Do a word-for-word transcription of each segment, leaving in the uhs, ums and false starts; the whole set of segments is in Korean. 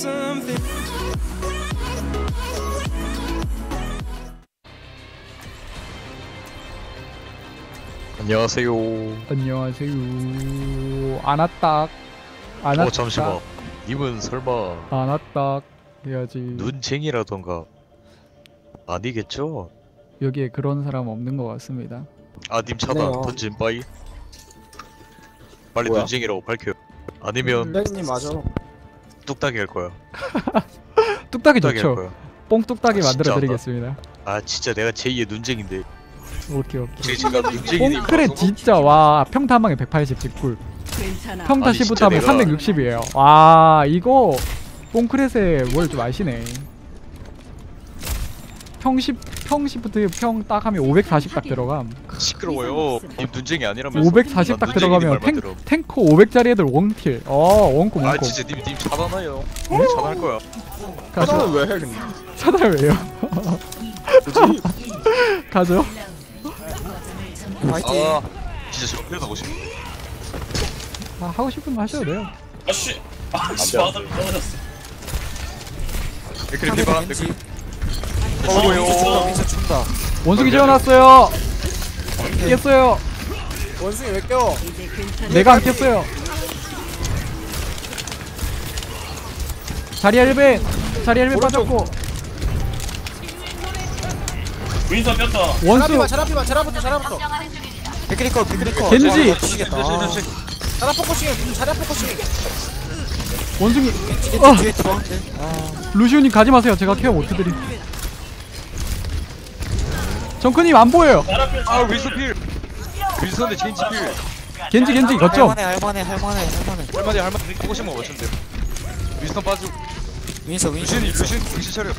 안녕하세요. 안녕하세요. 아나딱. 아나딱. 어 잠시만. 님은 설마 아나딱 해야지. 눈쟁이라던가 아니겠죠? 여기에 그런 사람 없는 것 같습니다. 아 님 차다. 네요. 던진 빠이. 빨리 뭐야? 눈쟁이라고 밝혀. 아니면 님 맞아. 뚝딱이 할 거야. 뚝딱이 뚝딱이 할 좋죠. 거야. 뽕뚝딱이 아, 진짜 만들어드리겠습니다. 아 진짜 내가 제이의 눈쟁인데. 오케이 오케이. 제가 눈쟁이니. 뽕크레 진짜 와 평타 한 방에 백팔십 직굴. 평타 아니, 십부터 진짜 하면 내가- 삼백육십이에요. 와 이거 뽕크렛에 뭘 좀 아시네. 평십 평시부터 평 딱 하면 오백사십 딱 들어감. 시끄러워요. 님 눈쟁이 아니라면서. 오백사십 딱 난 들어가면 눈쟁이님 탱, 말 만들어. 탱커 오백짜리 애들 원킬. 어 원콤 아 원콤. 진짜 님 님 차단해요. 님 차단할 거야. 가죠. 차단은 왜 해 근데? 차단 왜요? 굳이? 가죠. 화이팅. 아 진짜 저 그래도 오십. 아, 하고 싶은 거 하셔도 돼요. 아씨! 아씨 바닥이 떨어졌어. 백크림 피반. 백크림. 어우요. 민서 춘다. 원숭이 재워놨어요. 깼어요. 원숭이 왜 껴? 내가 안 깼어요. 자리야 일 배. 자리야 일 배 빠졌고. 윈서 뺐다. 원수 자라피만 자라부터 자라부터. 백크리커 백크리커. 겐지. 미치겠다. 자라 포커싱. 자라 포커싱. 원숭이. 겐지 어. 뒤에 들어. 루시오님 가지 마세요. 제가 케어 못 해드림. 정크님 안 보여요. 아 윌슨 필. 윌슨의 체인지 필. 겐지 겐지 거점. 할만해 할만해 할만해 할만해. 할만해 할만해. 보고 싶은 거 맞춘대. 윌슨 빠지고. 윈서 윈서 루시님 루시님 정신 차려.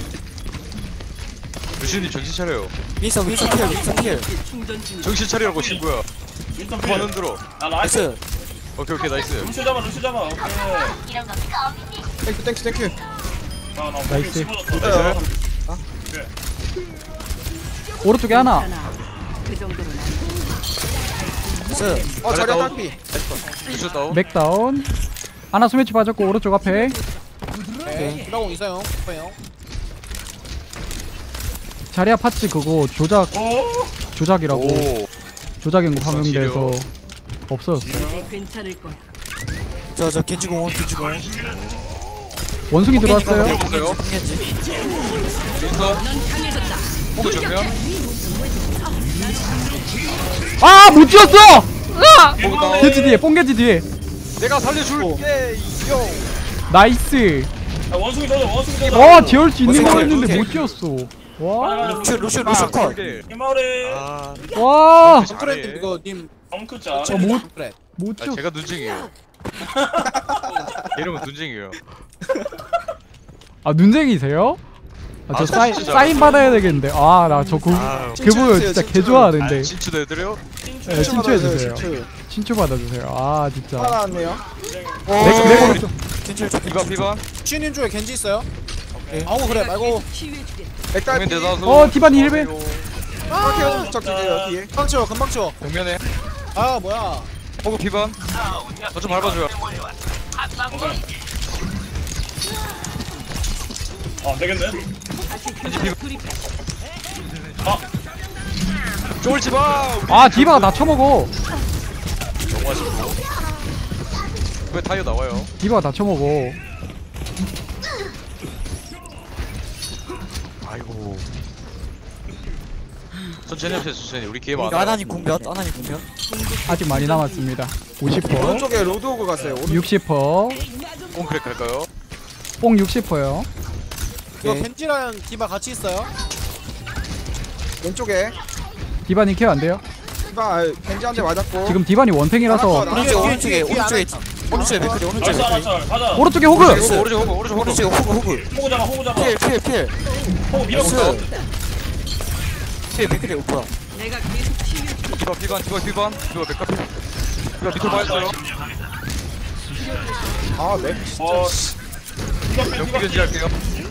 루시님 정신 차려요. 윈서 윈서 필 윈서 필. 정신 차리라고 친구야. 윈서 그만 필. 흔들어. 나 나이스. 나이스. 오케이 오케이 나이스. 루시 잡아 루시 잡아. 오케이. 땡큐 땡큐 땡큐. 아, 나 나이스. 나이스. 나이스. 오른쪽에 하나. 나이스. 어 자리야 딸피. 루시 다운. 맥다운. 하나 수매치 빠졌고 오른쪽 앞에. 오케이. 나온 이사용. 오빠요. 자리야 파츠 그거 조작 오! 조작이라고 오. 조작인 거 우선 파밍돼서 치료. 없어졌어요. 괜찮을 거야. 저저 겐지 공원 겐지 공원. 원숭이 들어왔어요. 없어요. 겐지. 윌슨. 호그 정면. 아 못 지었어! 으아! 호그 다운. 겐지 뒤에 뽕겐지 뒤에. 내가 살려줄게. 요. 나이스. 야, 원숭이 져줘 원숭이 져줘. 와 지을 수 있는 거 원숭이, 했는데 원숭이. 못 지었어. 와. 루시 루시 루시 컷. 이마을에 아. 와. 덩크랜드 이거 님. 덩크자. 어, 못 그래. 못 아 지었어. 제가 눈쟁이에요. 이러면 눈쟁이에요. 아 눈쟁이세요? 아, 저 아, 사인 진짜 사인 받아야 되겠는데. 아 나 저 그 아, 그분 진짜 개 좋아하는데. 아, 진추도 해드려? 네, 친추해 주세요. 친추 받아주세요. 아 진짜. 나왔네요. 내 내가 오른쪽. 겐지 쪽 비반 비반. 슈님 쪽에 겐지 있어요? 아우 그래 말고 정면 대다수. 어 디바니 힐 배. 아 케어 적기게요 뒤에 금방 치워 금방 치워 정면에. 아 뭐야 호그 비반. 저 좀 밟아줘요. 아 되겠네. 겐지 비반. 아. 쫄지 마. 아 디바가 나 쳐먹어. 너무 아쉽고. 왜 타이어 나와요? 디바가 나 쳐먹어. 아이고. 천천히 합시다 천천히. 우리 기회 많아. 이거 아나니 공몇 아나니 공몇 아직 많이 남았습니다. 오십 퍼센트. 오른쪽에 로드오그 갔어요 오른 육십 퍼센트. 꽁크랙 할까요? 뽕 육십 퍼센트요. 이거 겐지랑 디바 같이 있어요 왼쪽에 디바니 케어 안 돼요? 디바 겐지 한 대 맞았고 지금 디바니 원탱이라서 오른쪽 오른쪽에 오른쪽에 오른쪽에 맥크리 오른쪽에 나이스 맥크리 나이스 가자. 오른쪽에 호그. 오른쪽 오른쪽 호그 오른쪽 호그. 오른쪽에 호그 호그 호구 잡아 호구 잡아. 필필필 호구 밀었어. 필 맥크리 오빠 내가 계속 치유. 디바 비반 디바 비반. 디바 백카 피. 디바 밑으로 빠졌어요. 아맥 어. 디바 연기 디바 견지 할게요.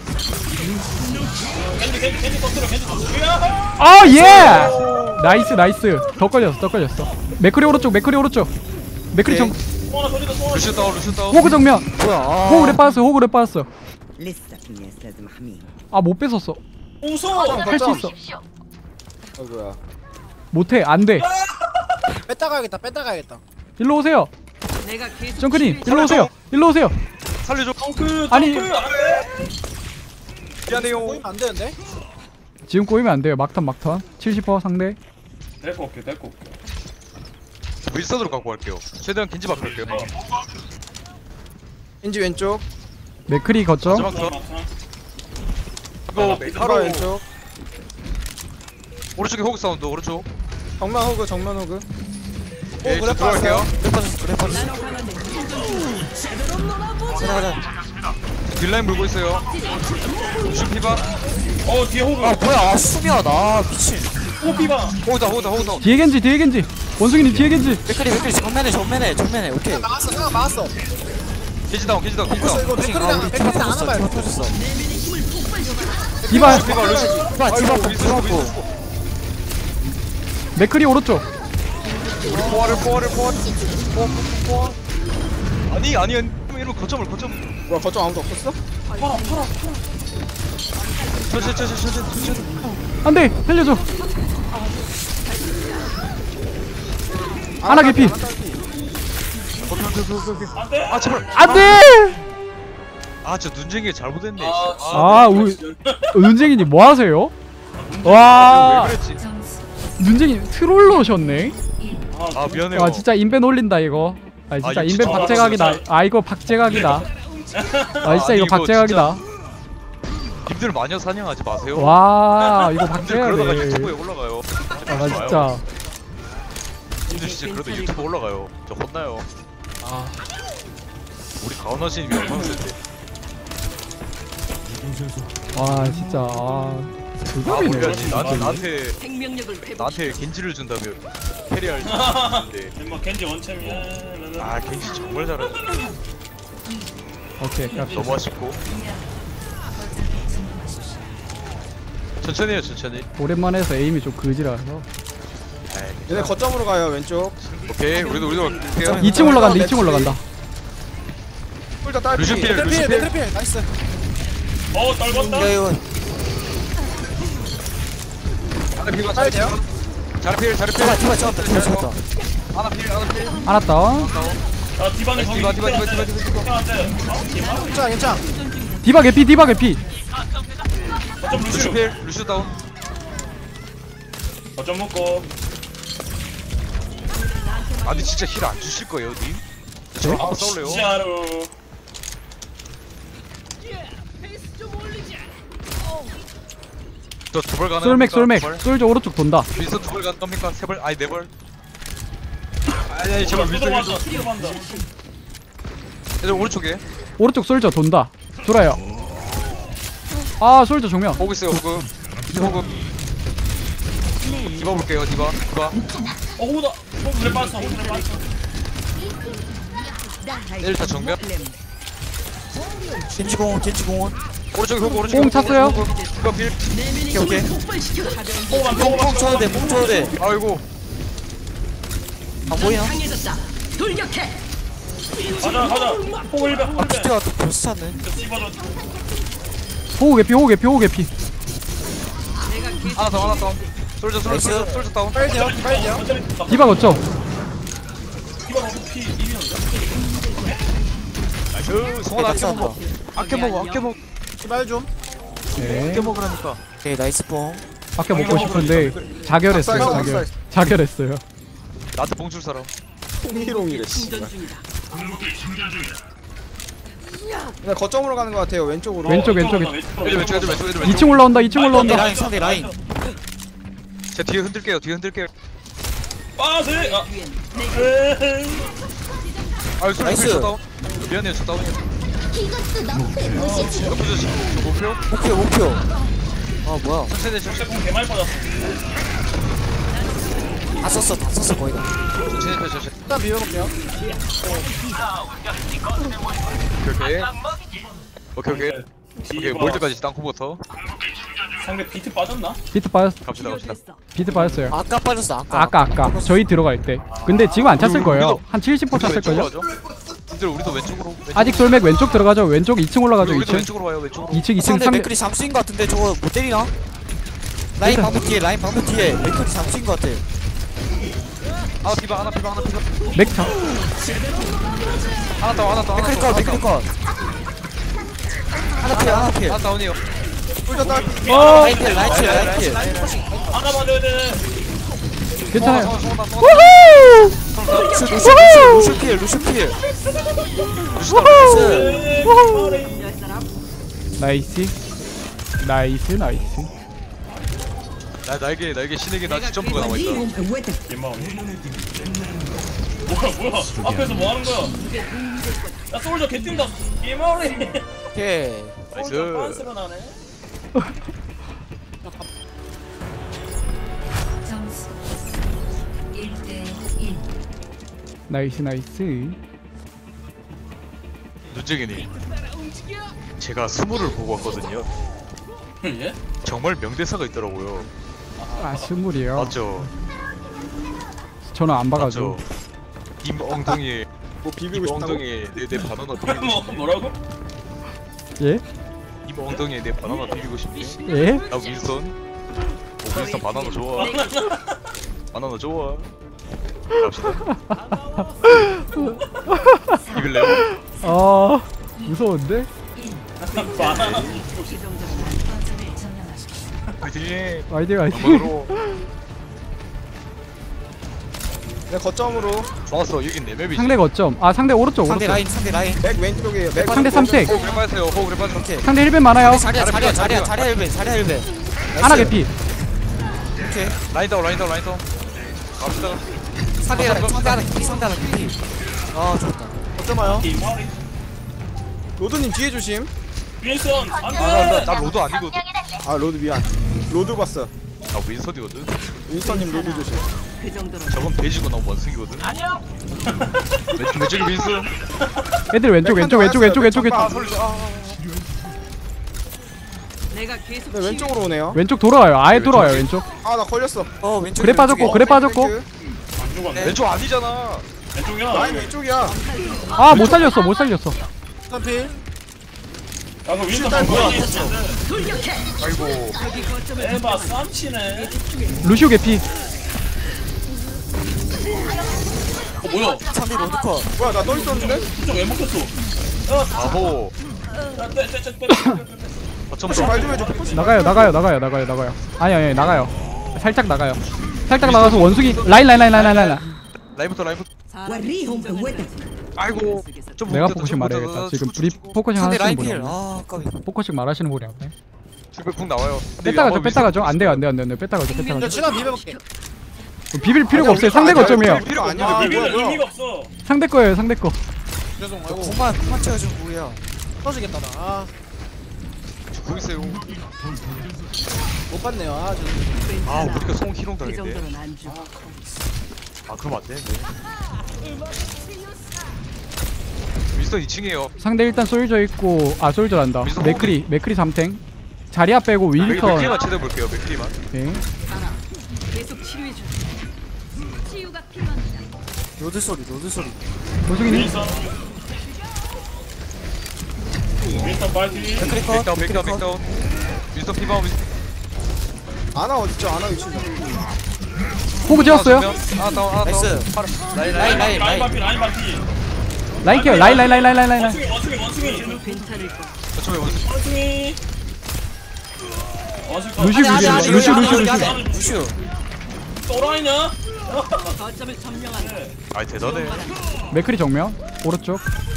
겐지 겐지 겐지 터뜨려 겐지 터뜨려. 야! 아 예. 나이스 나이스. 더 걸렸어 더 걸렸어. 맥크리 오른쪽 맥크리 오른쪽. 맥크리 정 또 하나 더 있다 또 하나. 루시오 다운 루시오 다운 호그 정면. 뭐야? 아. 호그래 빠졌어. 호그래 빠졌어. لسه في ناس لازم احميهم. 아 못 뺏었어. 웃어. 할 수 있어. 아이고야. 못해. 안 돼. 뺐다 가야겠다. 뺐다 가야겠다. 일로 오세요. 내가 계속 정크님 일로 오세요. 일로 오세요. 살려줘 덩크 아니. 덩크 안돼. 미안해요 보이면 안 되는데? 지금 꼬이면 안 돼요. 막턴 막턴. 칠십 퍼센트 상대. 데리고 올게 데리고 올게. 윌선으로 갖고 갈게요 최대한 겐지 밖에 할게요 인지 왼쪽. 맥크리 걷죠. 마지막 턴 막상. 이거 바로 바로 왼쪽. 오른쪽에 호그 사운드 오른쪽 정면 호그 정면 호그. 예, 그래, 저 들어갈게요 그래 빠졌어. 그래 빠졌어. 가자 가자. 딜라인 물고 있어요 루시오 피바 어 뒤에 호그. 아 뭐야? 아 수미야 나 미친. 호그 피봐. 호그다 호그다 호그다 뒤에 겐지 뒤에 겐지. 원숭이님 뒤에 겐지. 맥크리 맥크리 정면에 정면에 정면에 오케이. 막았어 내가 막았어. 겐지 다운 겐지 다운 겐지 다운 이거 맥크리랑 맥크리 안 하면 터졌어. 디바. 피바 루시오 디바 디바 디바. 맥크리 오른쪽. 우리 포화를 포화를 포화 포화 포화 아니 아니 아니 이러면 거점을 거점 뭐야 거점 아무도 없었어? 천천히 천천히 천천히 천천히 안 돼. 살려줘. 하나 개피. 안돼. 아 제발 안 돼. 아 저 눈쟁이 잘못했네 아, 씨. 아, 우리 은쟁이님 뭐 하세요? 와, 왜 그랬지 눈쟁이 트롤로 오셨네. 아 미안해요 와, 진짜 인벤 올린다 이거. 아, 진짜 아, 이거 인벤 진짜 박제각이다. 진짜. 아, 이거 박제각이다. 아, 진짜 아니, 이거 이거 박제각이다. 님들 마녀 사냥하지 마세요 와, 이거 님들 그러다가 박제해야 유튜브에 돼. 올라가요 아, 나 진짜. 님들 진짜 그러다 유튜브 올라가요 저 혼나요 아 우리 가오나신이 얼마나 센데 와, 진짜. 아, 아 불감이네. 몰라지 나한테 나한테 생명력을 회복. 나한테 겐지를 준다면 캐리할 수 있는데 임마 겐지 원챔이야. 아 겐지 정말 잘하네 오케이, 갑시다. 너무 아쉽고 천천히 해요 천천히 오랜만에 해서 에임이 좀 그지라서. 에이, 얘네 거점으로 가요 왼쪽. 오케이 우리도 우리도 갈게요 이 층 올라간다. 이 층 올라간다. 꿀다 딸피. 루시오 필, 맥크리 루시오 필 필. 맥크리 필 나이스. 어 떨궜다. 이거 하나 필 빨리 돼요? 자리 필 자리 필 디바 디바 잡았다 디바 잡았다. 하나 필 하나 필 하나 다운. 아 디바는 거기. 디바, 디바, 디바, 디바, 디바, 디바. 안돼. 디바. 괜찮아 괜찮아. 디바 개피, 디바 개피. 거점 루슈 루시오. 필 루슈 다운 거점 먹고. 아 근데 진짜 힐 안 주실 거예요 님? 저랑 한번 싸울래요? 진짜로. 저 두 벌 가능 솔맥, 솔맥. 솔저 오른쪽 돈다. 윈서 두벌 가능 겁니까? 세 벌? 아니 네 벌? 아니 아니 제발 윈서 들어간다. 윈서 들어간다. 얘들 오른쪽에 오른쪽 솔저 돈다. 돌아요. 아, 솔저 정면. 보고 있어요 호그 밑에 호그 디바 볼게요 디바 디바 어 호다. 호그 그래 빠졌어. 호그 그래 빠졌어. 얘들 다 정면 겐지공원 겐지공원. 오른쪽에 호그 오른쪽에 공 호그, 찼어요? 호그. 디바 필 오케이 오케이. 호그만 뽕 호그만 쳐도 돼. 뽕 쳐도 돼. 아이고 안 보이나? 가자 가자. 호그 일배 호그 일배. 피트가 또 벌써 찼네. 씹어줘. 호우 개피, 호우 개피, 호우 개피. 하나 더 하나 더 솔저 솔저 나이스. 솔저 솔저 다운 빨리 돼요 빨리 돼요. 디바 걷죠. 디바 너무 피 이리는데. 나이스 성원 아껴 먹어 아껴 먹어 아껴 먹어 제발 좀. 네. 아껴 먹으라니까 오케이 나이스 뽕. 아껴 먹고 싶은데 자결했어요. 쌀, 자결. 쌀. 자결했어요. 나한테 봉줄 사람 홍희롱이래 씨. 근데 거점으로 가는 것 같아요 왼쪽으로. 왼쪽, 왼쪽. 애들 왼쪽 애들 왼쪽 애들 이 층 올라온다. 이 층 올라온다. 라인 상대 라인. 제 뒤에 흔들게요 뒤에 흔들게요 빠세. 아. 에이. 아유 솔저 나이스. 솔저 다운 미안해요 저 다운이에요 옆에 조심 저 목표 목표 목표. 아 뭐야? 천천히 천천히 공 개많이 빠졌어. 다 썼어 다 썼어 거의 다. 천천히 천천히 일단 비벼볼게요. 오케이 오케이 오케이 오케이 오케이 몰드까지 땅콩부터 상대 비트 빠졌나? 비트 빠졌 갑시다 갑시다. 비트 빠졌어요. 아까 빠졌어 아까. 아까 아까 저희 들어갈 때. 근데 지금 안 찼을 거예요. 한 칠십 퍼센트 찼을 걸요. 님들 우리도 왼쪽으로. 왼쪽으로. 아직 솔맥 왼쪽 들어가죠. 왼쪽 이 층 올라가죠. 우리도 이 층. 왼쪽으로 와요 왼쪽으로. 이 층 이 층 상대 삼 맥클이 잠수인 것 같은데 저거 못 때리나? 라인 일단- 방금 뒤에 라인 방금 뒤에 맥클이 잠수인 것 같아. 하나 피방 하나 피방 하나 피방. 맥 차. 하나 다운 하나 다운. 맥클이 컷 맥클이 컷. 하나 피해 하나 피해. 하나 다운이요. 꿀자 딸. 어 라인 피해 라인 피해 라인 피해. 하나 맞아야 돼. 괜찮아요. 성원 성원 성원. 우후! 루슈 루슈 루슈 루슈 피해 루슈 피해. 우후! 네. 열 사람 나이스. 나이스 나이스. 나 날개 날개 신에게 나 점프가 남아 있다. 개망. 뭐야 뭐야? 앞에서 뭐 하는 거야? 야 솔저 개 뛴다. 개망이. 오케이. 솔저 빤스가 나네. 점수 일 대 일. 나이스 나이스. 눈쟁이님. 제가 스물을 보고 왔거든요. 예? 정말 명대사가 있더라고요. 아 스물이요. 맞죠? 저는 안 맞죠? 봐가지고. 임 엉덩이에 뭐 임 비비고 싶다고? 엉덩이에 내 내 바나나 비비고 뭐 싶네. 뭐라고? 예? 임 엉덩이에 내 바나나 비비고 싶네. 예? 나 윈스턴. 어, 윈스턴 바나나 좋아. 바나나 좋아. 갑시다. 이길래요? 아 무서운데? 바나나. 거점을 점령하십시오. 화이팅. 아이디어 아이디어. 방으로 네 거점으로. 좋았어. 여긴 내 맵이지. 상대 거점. 아 상대 오른쪽 상대 오른쪽. 라인 상대 라인. 맥 왼쪽이에요. 맥 상대 삼택. 호흡 그래 빠세요. 호흡 그래 빠세요. 오케이. 상대 힐벤 많아요. 자리야 자리야 자리야 자리야 일배 자리야 일배. 하나 개피. 오케이. 라인 다운 라인 다운 라인 다운. 갑시다. 상대 라인 상대 하나 깊이 상대 하나 깊이. 아 좋다. 거점 와요. 개망이. 로드님 뒤에 조심. 윈선 아, 나, 나, 안돼. 나 로드 아니거든. 아 로드 미안. 로드 봤어. 나 윈스턴이거든. 윈스턴님 로드 조심. 그 정도로 저건 베이지고 난 원숭이거든. 아니야. 왼쪽 왼쪽에 윈스턴. 애들 왼쪽 왼쪽 왼쪽 왼쪽 왼쪽 아, 왼쪽. 설리. 아, 내가 계속 네 왼쪽으로 오네요. 왼쪽 돌아와요. 아예 돌아와요 왼쪽. 아 나 걸렸어. 어 왼쪽. 그래 빠졌고 그래 빠졌고. 왼쪽. 안 죽었네. 네. 왼쪽 아니잖아. 왼쪽이야. 라인 왼쪽이야. 아 못 살렸어 못 살렸어. 삼필. 야, 그 윈선 실달 뭐야? 아이고. 여기 거점을 에바 쌈치네. 루시오 개피. 어 뭐야? 상대 로드 컷. 뭐야 나 떠 있었는데? 진짜 왜 먹혔어? 아호. 야, 빼, 빼, 빼, 빼. 어쩜 혹시 말 좀 해줘. 혹시 나가요 나가요 나가요 나가요 나가요. 아니 아니 나가요. 살짝 나가요. 살짝 나가서 원숭이 라인 라인 라인 라인 라인 라인. 라인부터 라인부터. 사람 아이고. 좀 내가 못했다, 포커싱 좀 말해야겠다. 못했다. 지금 쭉, 우리 쭉, 쭉. 포커싱 상대 하시는 라인 분이 필. 없네. 아 까비. 포커싱 말하시는 분이 없네. 쭉 나와요. 뺐다 가죠 뺐다 가죠. 안 돼요 안 돼요 안 돼요. 뺐다 가죠 뺐다 가죠. 친한 비벼볼게. 비빌 필요가 아니야, 없어요. 우리가 상대 아니야, 거점이에요. 우리가 필요 아니야. 아, 뭐야 비비는 뭐야. 의미가 없어. 상대 거예요 상대 거. 죄송. 아이고. 공만 공만 채워주면 뭐야. 터지겠다 나. 아, 보고 있어요. 못 봤네요. 아 죄송. 아 우리가 송 희롱 그 당했네. 정도는 안 죽어. 아 그럼 안 되는데. 윈스턴 이 층이에요. 상대 일단 솔저 있고 아 솔저란다. 윈스턴 맥크리 맥크리 삼탱. 자리아 빼고 윈스턴. 윈스턴. 맥키만 찾아볼게요. 맥키만. 네. 계속 치료해 줘. 치유가 필요합니다. 로드 소리 로드 소리. 원숭이님. 윈선. 윈선 파이팅. 맥클이 컷. 백다운 맥클이 백다운 컷. 백다운. 윈스턴 피방 윈스턴. 아나 어딨죠? 아나 위치. 호그 지었어요. 하나 다운 하나 다운. 나이스. 라인 라인 라인 라인 라인. 바피, 라인 바피. 라인 케어 라인 라인 라인 라인 라인 라인. 원숭이, 원숭이, 원숭이. 괜찮을 거. 저쪽에 원숭이. 원숭이. 원숭이. 루시, 루시, 아니, 루시, 아니, 루시, 아니, 루시. 아니, 아니, 루슈. 또라이냐? 거점을 점령한다. 아이 대단해. 맥크리 정면 오른쪽.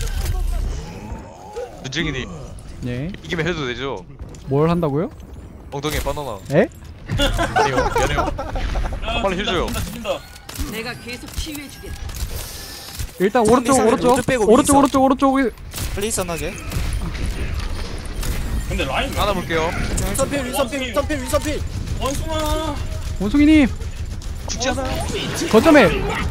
눈쟁이니 예. 이기면 해도 되죠? 뭘 한다고요? 엉덩이에 바나나. 에? 아니요 미안해요. 야, 빨리 힐 줘요. 죽인다, 죽인다. 내가 계속 치유해 주겠다. 일단 오른쪽 상대 오른쪽 로드 빼고 오른쪽 윈스턴. 오른쪽 오른쪽. 플레이스 하나제. 근데 라인 왜- 하나 볼게요. 윈선필 윈선필 윈선필 윈선필. 원숭아. 원숭이님 죽지 않아. 거점에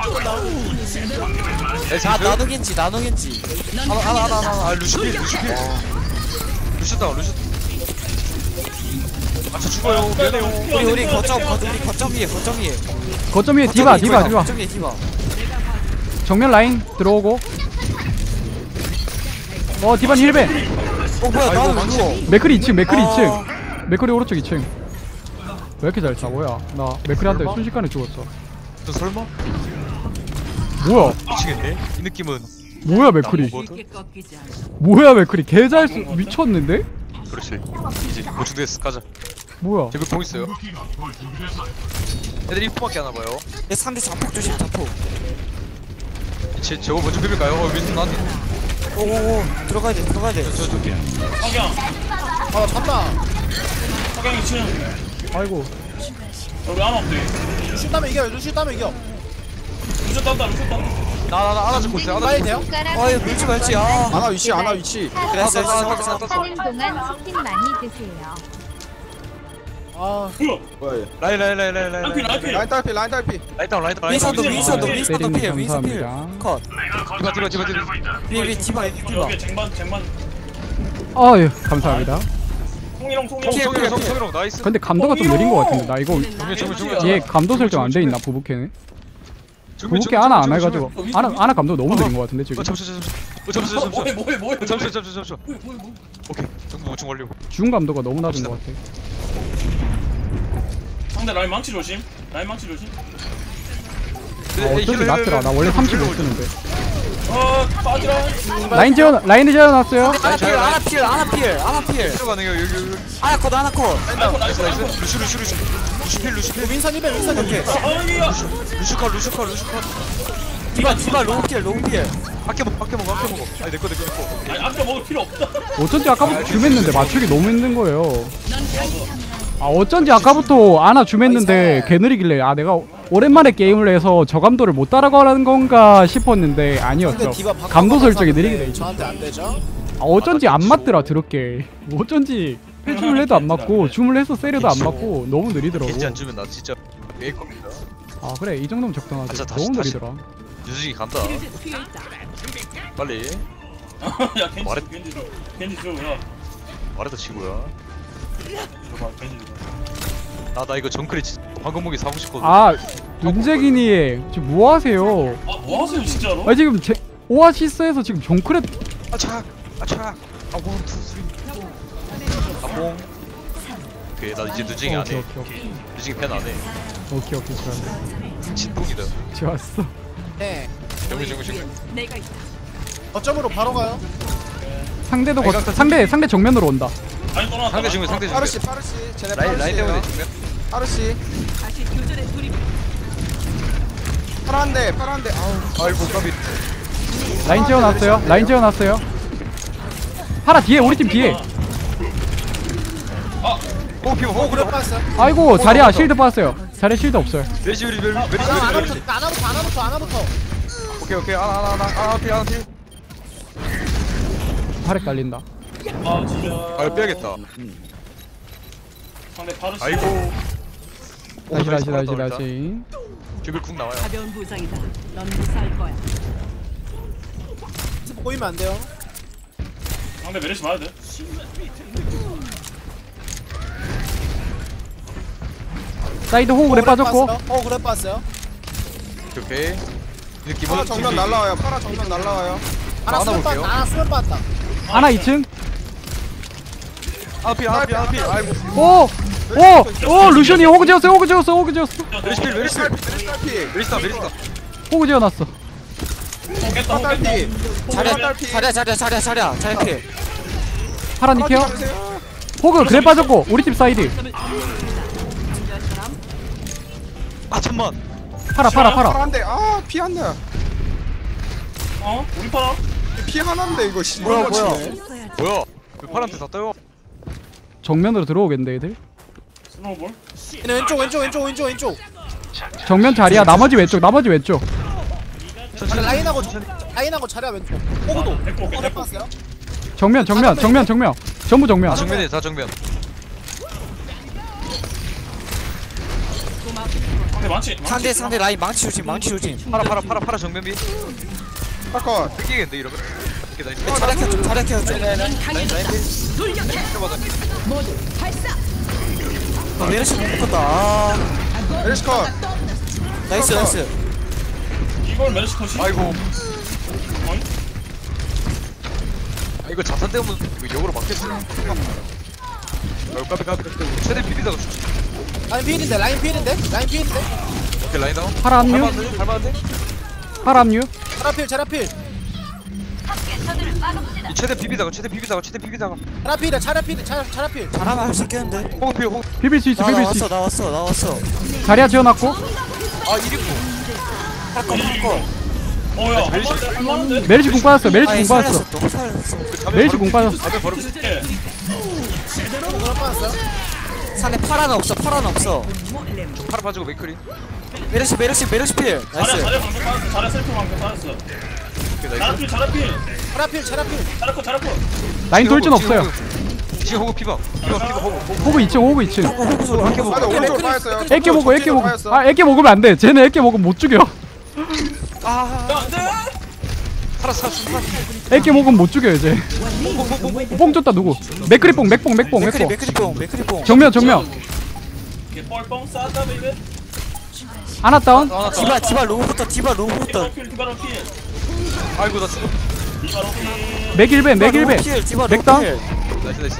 아 나노겐지 나노겐지. 하나 하나 하나 하나. 아 루시필 루시필. 루시 다운 루시. 아저 죽어요. 미안해요. 우리 우리 거점 거 우리 거점 위에 거점 위에 거점 위에 디바 디바 디바. 거점 위에 디바 정면 라인 들어오고. 어 디바 힐벤. 어 뭐야 나는 왜 누워 맥크리 이 층 맥크리 아. 이 층. 맥크리 오른쪽 이 층. 왜 이렇게 잘 차? 뭐야? 나 맥크리한테 순식간에 죽었어. 저 설마? 뭐야? 미치겠네. 이 느낌은 뭐야 맥크리? 뭐든? 쉽게 꺾이지 않아. 뭐야 맥크리? 개 잘 쏘. 미쳤는데? 그렇지. 이제 보충됐어. 가자. 뭐야? 제비 공 있어요. 애들이 포밖에 안 와봐요. 얘 상대 자폭 조심 자폭 제 저거 먼저 비빌까요? 어 윈슨 나한테. 오오오 들어가야 돼 들어가야 돼 저 저기. 석양 아 잡다. 석양 이 층 아이고. 우리 안 없대 루시 따면 이겨. 루시 따면 이겨. 루쇼 딴다 루쇼 딴다 나나나 안아 죽고 있어요. 안아 빨리 죽고. 돼요? 아 이거 밀지 말지 아 아나 위치 아나 위치. 그랬어 아, 아, 아, 그랬어 아, 아, 하는 동안 치킨 많이 드세요. 아 뭐야 뭐야 얘. 라인 라인 라인 라인 라인. 라인 필 라인 필 라인 딸피 라인 딸피. 라인 다운 라인 다운. 라인 윈선도 다운. 윈선도 윈선도 때리는 필 윈선 감사합니다. 필컷 디바 디바 디바 디바. 비비 디바 디바 여기 쟁반 쟁반 아유 감사합니다. 송이랑 송이랑 어, 성희롱 성- 성희롱 나이스. 근데 감도가 좀 느린 것 같은데 나 이거 정면 정면 정면. 얘 감도 설정 안 돼 있나 부부캐는? 정면, 부부캐 정면, 하나 안 정면, 해가지고 정면. 하나 하나 감도 너무 느린 것 같은데 어 지금. 잠시 잠시. 어 잠시 어, 잠시. 뭐해 뭐해 뭐해 잠시 잠시 잠시. 뭐해 뭐해 뭐해 오케이. 정도 보충 완료. 중 감도가 너무 낮은 것 같아. 상대 라인 망치 조심 라인 망치 조심 아, 어쩐지 낮더라. 나 원래 삼십오 쓰는데. 어 빠지라 라인 재워 라인 재워놨어요. 아나 필 아나 필 아나 필 아나 필 들어가는 거 여기 여기. 아나 컷 아나 컷 아이고 나이스 나이스. 나이스 루시 루시 루시. 루시 필 루시 필. 윈선 이벤 윈선 오케이 아이야 루시 컷 루시 컷 루시 컷. 디바 디바 로우 필 로우 필 아껴 먹 아껴 먹어 아껴 먹어. 아니 내거 내거 내거. 아니 아까 먹을 필요 없다 어쩐지 아까부터 줌했는데 맞추기 너무 힘든 거예요. 아 어쩐지 아까부터 아나 줌했는데 개 느리길래 아 내가 오랜만에 게임을 해서 저 감도를 못 따라가는 건가 싶었는데 아니었어. 감도 설정이 느리게 돼 있죠. 저한테 안 되죠? 아 어쩐지 안 맞더라 드럽게. 어쩐지 패줌을 해도 안 맞고 줌을 해서 세려도 안 맞고 너무 느리더라고. 겐지 안 주면 나 진짜 매일 겁니다. 아 그래 이 정도면 적당하지. 아, 진짜 다시, 너무 다시. 느리더라. 유승이 간다. 이제 피해 있다. 빨리. 야 겐지 말해. 겐지 줘 겐지 줘 야. 말해도 치고야. 줘봐 겐지 줘 나나 이거 정크리 황금무기 사고 싶거든. 아 윤재기니 지금 뭐 하세요? 아 뭐하세요 진짜로? 아 지금 제 오아시스에서 지금 정크렛 아착 아착. 아 원, 투, 쓰리. 아봉. 오케이 나 이제 누징이 안 오케이 해. 오케이 오케이 누징이 팬 안 해. 오케이 오케이 좋아. 진폭이다. 좋았어. 네. 정면 정면 정면. 내가 있다. 거점으로 바로 가요. 상대도 거, 상대 상대 정면으로 온다. 아니 떠나왔다 상대 정면 상대 정면. 파르시 파르시. 쟤네 라인 라인 때문에 파르시예요. 정면. 파르시. 다시 교전에 돌입. 파란데 파란데. 아우. 아이고 까비. 라인 재워놨어요. 라인 재워놨어요. 하나 뒤에 우리 팀 뒤에. 오 피부 오 그래. 빠졌어. 아이고 자리야 실드 빠졌어요. 자리야 실드 없어요. 메리시 메리 메리 메리시 메리 아나부터 메리시. 아나부터 아나부터 아나부터. 오케이 오케이 하나 하나 하나 하나 피 하나 피. 발에 깔린다. 아 진짜 아 빼야겠다. 상대 파르시 아이고. 다시 다시 다시 다시. 주빌 쿵 나와요. 가벼운 부상이다. 넌 무사할 거야. 보이면 안 돼요. 상대 메르시 맞아야 돼 사이드 호흡에 빠졌고. 어 그래 빠졌어요. 오케이. 이제 기본 파라 정면 날라와요. 파라 정면 날라와요. 하나 하나 수면 볼게요. 빠졌다. 하나 수면 빠졌다. 하나 이 층. 하나 피 하나 피 하나 피. 아이고. 오! 오! 오! 루션이 호그 지었어 호그 지었어 호그 지었어. 메리시 필 메리시 필. 메리시 딸피. 메리스다 메리스다. 호그 지어놨어. 깼다 파라 딸피. 자리야 딸피. 자리야 자리야 자리야 자리야 자리야 필 파란 니케어. 잡으세요. 호그 그래 빠졌고 우리 팀 사이드. 점을 점령한다. 사람 아 잠만. 파라 파라 파라. 파란데. 아피 한 대. 어? 우리 파라? 피 하나인데 이거 씨. 뭐야, 이거 뭐야. 치네. 뭐야? 왜 파란테 다 떠요? 정면으로 들어오겠는데 애들. 스노우볼? 얘네 왼쪽 왼쪽 왼쪽 왼쪽 왼쪽. 정면 자리야 나머지 왼쪽 나머지 왼쪽. 아니, 라인하고 라인하고 자리야 왼쪽. 호구도. 됐고 오케이 호구 됐고 빠졌어요. 정면 정면 정면 정면 전부 정면. 다 정면에 다 정면. 상대 많지? 상대 상대 라인 망치 조심 망치 조심 파라 파라 파라 파라 정면비. 파커. 뺏기겠는데 이러면. 이렇게 나이스. 자리야 켜줘 자리야 켜줘 넌 강해졌다. 돌격해. 들어가자. 모두 발사. 아, 메르시 못 묶었다. 아, 메르시 컷. 나이스 나이스. 이걸 메르시 컷이? 아이고. 어이? 아 이거 자탄 때문에 이거 역으로 막혔어. 아 까비 까비. 최대 비비다가 죽지. 라인 피일인데 라인 피일인데 라인 피일인데. 오케이 라인 다운. 파라 합류. 할만한데? 할만한데? 파라 합류. 자라필 자라필 이 최대 비비다가 최대 비비다가 최대 비비다가. 자라필이야 자라필 자 자라필. 잘하면 할 수 있겠는데. 호흡 피해 호흡. 비빌 수 있어 나 비빌 수 나왔어 있어. 나왔어 나왔어. 자리야 지어놨고. 아 일인구. 할거 할거. 어야 할만한데 할만한데? 메르시 궁 빠졌어. 메르시 궁 빠졌어. 또 살렸어. 메르시 궁 빠졌어. 자면 바로 예. 상대 파라는 없어 파라는 없어. 팔아 빠지고 메이크리. 메르시 메르시 메르시 필. 잘해 나이스. 잘해 방금 빠졌어. 잘해 셀프 방금 빠졌어. 오케이 나이스. 잘해필 잘해필. 자라필 자라필. 잘해코 잘해코. 라인 돌진 없어요. 지금 호흡 피박. 피박 피박 호흡 호흡. 호구 이 층 호구 이 층. 호구 호구 소리. 맞아 오른쪽으로 빠졌어요. 애껴 먹어 애껴 먹어. 빠졌어. 아 애껴 먹으면 안 돼. 쟤네 애껴 먹으면 못 죽여. 아. 야 안돼. 살았어 살았어. 애껴 먹으면 못 죽여 이제. 뽕 줬다 누구? 맥크리 뽕 맥뽕 맥뽕 맥크리 맥뽕. 맥크리 뽕 맥크리 뽕. 정면 정면. 이게 뻘뻥 쌌다 베이베. 하나 다운. 디바 디바 로우부터 디바 로우부터. 디바로필 디바로필. 아이고 나 죽어. 디바로필. 맥 일 배 맥 일 배. 필 디바 맥 다운. 로우 나이스 나이스.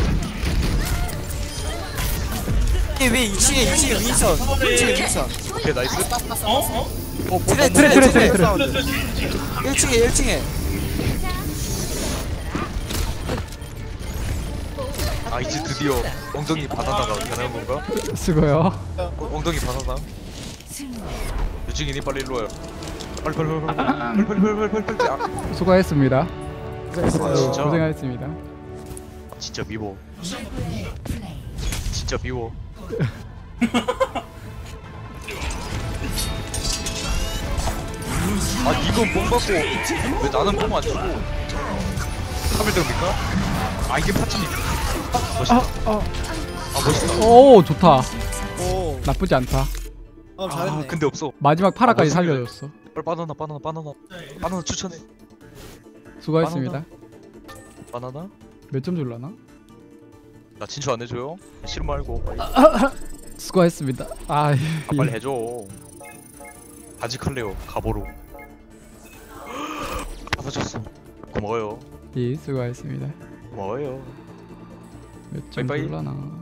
필. 왜 이 층에 이 층에 윈선. 이 층에 윈선. 오케이 나이스. 어 어? 트레 트레 트레 트레 트레. 그래 그래. 일 층에 일 층에. 아 이제 드디어 엉덩이 바나나가 변하는 건가? 수고요. 어, 엉덩이 바나나. 유증이니 빨리 일로 와요. 빨리 빨리 빨리 빨리 빨리 빨리 빨리 빨리 빨리. 아, 수고하셨습니다. 아, 진짜 고생하셨습니다. 진짜 미워. 플레이. 진짜 미워. 아 이건 뽕 받고 왜 나는 뽕 안 주고 카밀 됩니까? 아 이게 파츠입니까? 멋있다. 아, 아. 아 멋있다. 오 좋다. 오. 나쁘지 않다. 어 아 근데 없어. 마지막 파라까지 아, 살려줬어. 빨리 바나나 바나나 바나나 바나나 추천해. 수고하셨습니다. 바나나? 몇 점 줄라나? 나 진짜 안 해줘요? 싫은 말고 수고하셨습니다. 아, 아, 빨리 해줘. 바지칼레오 가보로. 받아줬어. 고마워요. 예, 수고하셨습니다. 고마워요. 몇 점 빠이빠이. 줄라나?